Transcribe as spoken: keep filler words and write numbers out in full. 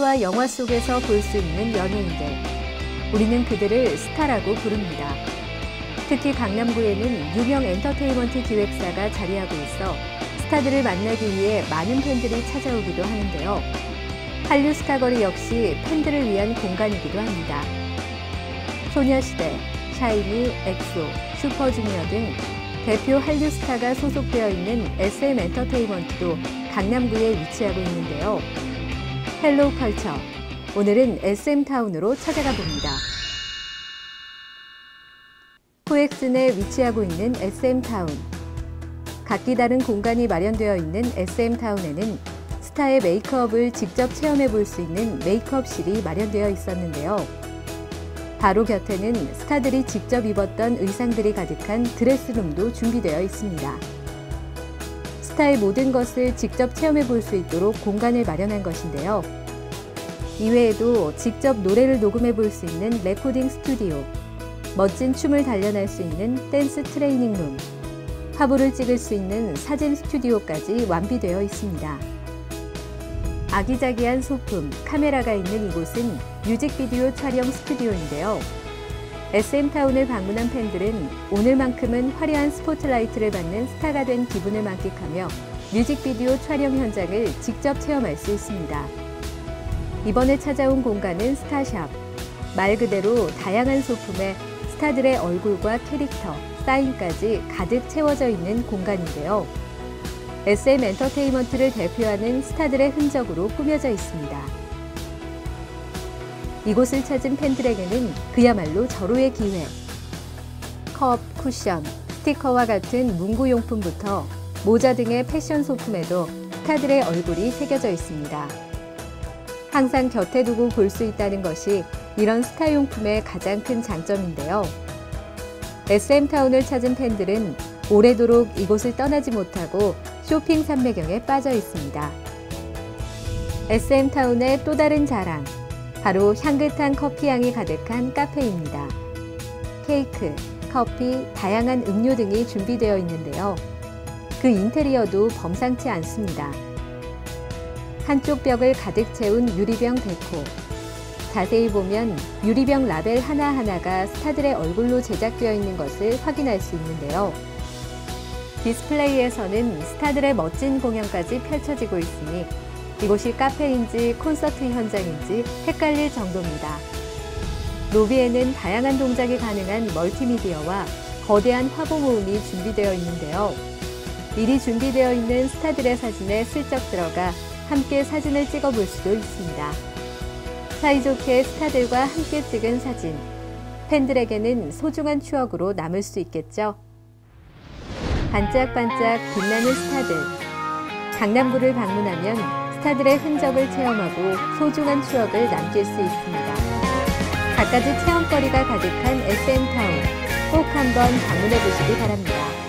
티비와 영화 속에서 볼 수 있는 연예인들. 우리는 그들을 스타라고 부릅니다. 특히 강남구에는 유명 엔터테인먼트 기획사가 자리하고 있어 스타들을 만나기 위해 많은 팬들이 찾아오기도 하는데요. 한류 스타거리 역시 팬들을 위한 공간이기도 합니다. 소녀시대, 샤이니, 엑소, 슈퍼주니어 등 대표 한류 스타가 소속되어 있는 에스엠 엔터테인먼트도 강남구에 위치하고 있는데요. 헬로 컬처, 오늘은 에스엠타운으로 찾아가 봅니다. 코엑스 내 위치하고 있는 에스엠타운. 각기 다른 공간이 마련되어 있는 에스엠타운에는 스타의 메이크업을 직접 체험해 볼 수 있는 메이크업실이 마련되어 있었는데요. 바로 곁에는 스타들이 직접 입었던 의상들이 가득한 드레스룸도 준비되어 있습니다. 스타의 모든 것을 직접 체험해 볼 수 있도록 공간을 마련한 것인데요. 이외에도 직접 노래를 녹음해 볼 수 있는 레코딩 스튜디오, 멋진 춤을 단련할 수 있는 댄스 트레이닝룸, 화보를 찍을 수 있는 사진 스튜디오까지 완비되어 있습니다. 아기자기한 소품, 카메라가 있는 이곳은 뮤직비디오 촬영 스튜디오인데요. 에스엠타운을 방문한 팬들은 오늘만큼은 화려한 스포트라이트를 받는 스타가 된 기분을 만끽하며 뮤직비디오 촬영 현장을 직접 체험할 수 있습니다. 이번에 찾아온 공간은 스타샵. 말 그대로 다양한 소품에 스타들의 얼굴과 캐릭터, 사인까지 가득 채워져 있는 공간인데요. 에스엠 엔터테인먼트를 대표하는 스타들의 흔적으로 꾸며져 있습니다. 이곳을 찾은 팬들에게는 그야말로 절호의 기회. 컵, 쿠션, 스티커와 같은 문구용품부터 모자 등의 패션 소품에도 스타들의 얼굴이 새겨져 있습니다. 항상 곁에 두고 볼 수 있다는 것이 이런 스타용품의 가장 큰 장점인데요. 에스엠타운을 찾은 팬들은 오래도록 이곳을 떠나지 못하고 쇼핑 산매경에 빠져 있습니다. 에스엠타운의 또 다른 자랑, 바로 향긋한 커피향이 가득한 카페입니다. 케이크, 커피, 다양한 음료 등이 준비되어 있는데요. 그 인테리어도 범상치 않습니다. 한쪽 벽을 가득 채운 유리병 데코. 자세히 보면 유리병 라벨 하나하나가 스타들의 얼굴로 제작되어 있는 것을 확인할 수 있는데요. 디스플레이에서는 스타들의 멋진 공연까지 펼쳐지고 있으니 이곳이 카페인지 콘서트 현장인지 헷갈릴 정도입니다. 로비에는 다양한 동작이 가능한 멀티미디어와 거대한 화보 모음이 준비되어 있는데요. 미리 준비되어 있는 스타들의 사진에 슬쩍 들어가 함께 사진을 찍어볼 수도 있습니다. 사이좋게 스타들과 함께 찍은 사진, 팬들에게는 소중한 추억으로 남을 수 있겠죠. 반짝반짝 빛나는 스타들. 강남구를 방문하면 스타들의 흔적을 체험하고 소중한 추억을 남길 수 있습니다. 갖가지 체험거리가 가득한 에스엠타운, 꼭 한번 방문해 보시기 바랍니다.